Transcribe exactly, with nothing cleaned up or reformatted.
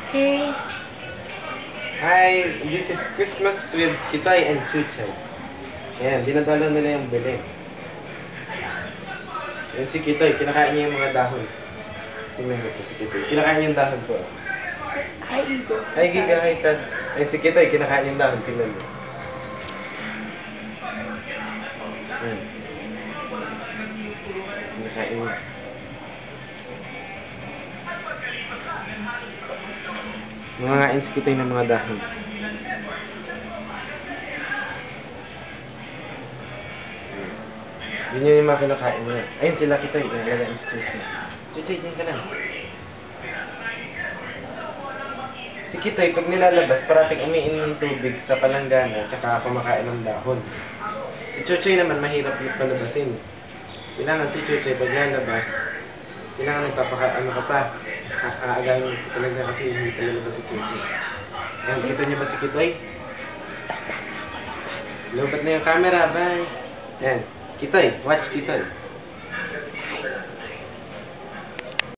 Okay. Hi, this is Christmas with Kitay and Chuchay. Ayan, dinadala nila yung bili. Ayan si Kitay, kinakain niya yung mga dahon. Tingnan mo po si Kitay. Kinakain niya yung dahon po. Hi, Igo. Hi, Giga, hi, Tad. Ayan si Kitay, kinakain yung dahon. Tingnan mo. Ayan. Kinakain niya. Mga ins Kitay ng mga dahon. Yun yun yung mga kinakain niya. Ayun sila Kitay. Nalala yung Chuchay. Chuchay, din ka lang. Si Kitay, pag nilalabas, parating umiinom ng tubig sa palanggana tsaka kumakain ng dahon. Si Chuchay naman, mahirap yung palabasin. Kailangan si Chuchay, pag lalabas, kailangan nagpapaka, ano ka pa, aagayin mo talaga kasi hindi palalabas si Chuchay. Ayan, kita niyo ba si Kitay? Lubat na yung camera, bye! Ayan, Kitay, watch Kitay.